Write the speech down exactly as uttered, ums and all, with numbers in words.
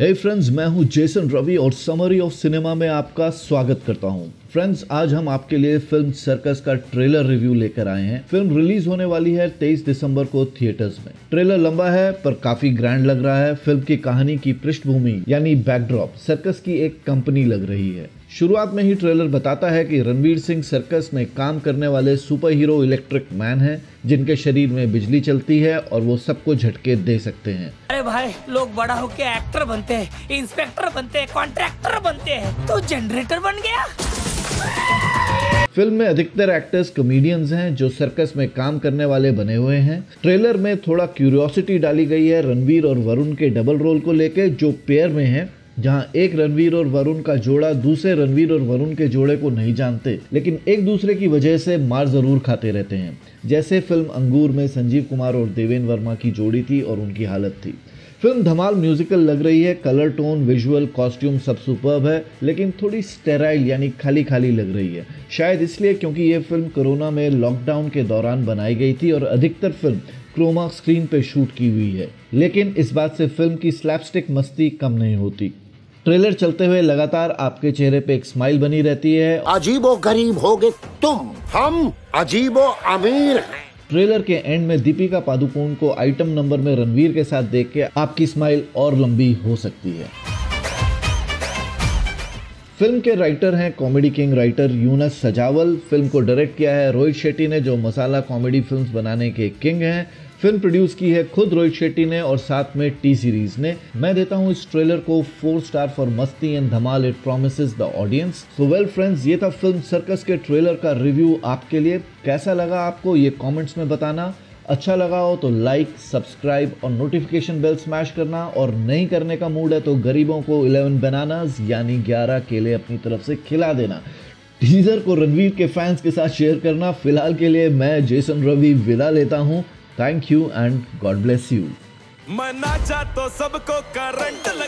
हे friends, मैं हूं Jason Ravi और समरी ऑफ सिनेमा में आपका स्वागत करता हूं। फ्रेंड्स, आज हम आपके लिए फिल्म सर्कस का ट्रेलर रिव्यू लेकर आए हैं। फिल्म रिलीज होने वाली है तेईस दिसंबर को थिएटर्स में। ट्रेलर लंबा है पर काफी ग्रैंड लग रहा है। फिल्म की कहानी की पृष्ठभूमि यानी बैकड्रॉप सर्कस की एक कंपनी लग रही है। शुरुआत में ही ट्रेलर बताता है कि रणवीर सिंह सर्कस में काम करने वाले सुपर हीरो इलेक्ट्रिक मैन हैं, जिनके शरीर में बिजली चलती है और वो सबको झटके दे सकते हैं। अरे भाई, लोग बड़ा होके एक्टर बनते हैं, इंस्पेक्टर बनते हैं, कॉन्ट्रैक्टर बनते हैं, तो जनरेटर बन गया। फिल्म में अधिकतर एक्टर्स कॉमेडियंस हैं जो सर्कस में काम करने वाले बने हुए हैं। ट्रेलर में थोड़ा क्यूरियोसिटी डाली गई है रणवीर और वरुण के डबल रोल को लेके, जो पेयर में है, जहां एक रणवीर और वरुण का जोड़ा दूसरे रणवीर और वरुण के जोड़े को नहीं जानते, लेकिन एक दूसरे की वजह से मार जरूर खाते रहते हैं। जैसे फिल्म अंगूर में संजीव कुमार और देवेन वर्मा की जोड़ी थी और उनकी हालत थी। फिल्म धमाल म्यूजिकल लग रही है। कलर टोन, विजुअल, कॉस्ट्यूम सब सुपर्ब है, लेकिन थोड़ी स्टेराइल यानी खाली खाली लग रही है। शायद इसलिए क्योंकि ये फिल्म कोरोना में लॉकडाउन के दौरान बनाई गई थी और अधिकतर फिल्म क्रोमा स्क्रीन पे शूट की हुई है, लेकिन इस बात से फिल्म की स्लैपस्टिक मस्ती कम नहीं होती। ट्रेलर चलते हुए लगातार आपके चेहरे पे एक स्माइल बनी रहती है। अजीबो गरीब होगे तुम, हम अजीबो अमीर हैं। ट्रेलर के एंड में दीपिका पादुकोण को आइटम नंबर में रणवीर के साथ देख के आपकी स्माइल और लंबी हो सकती है। फिल्म के राइटर हैं कॉमेडी किंग राइटर यूनस सजावल। फिल्म को डायरेक्ट किया है रोहित शेट्टी ने, जो मसाला कॉमेडी फिल्म्स बनाने के किंग हैं। फिल्म प्रोड्यूस की है खुद रोहित शेट्टी ने और साथ में टी सीरीज ने। मैं देता हूं इस ट्रेलर को फोर स्टार फॉर मस्ती एंड धमाल it promises the audience. So well friends, ये था फिल्म सर्कस के ट्रेलर का रिव्यू आपके लिए। कैसा लगा आपको ये कमेंट्स में बताना। अच्छा लगा हो तो लाइक, सब्सक्राइब और नोटिफिकेशन बेल स्मैश करना, और नहीं करने का मूड है तो गरीबों को इलेवन बनानास यानी ग्यारह केले अपनी तरफ से खिला देना। टीजर को रणवीर के फैंस के साथ शेयर करना। फिलहाल के लिए मैं जेसन रवि विदा लेता हूं। Thank you and God bless you. मैं नाचा तो सबको करंट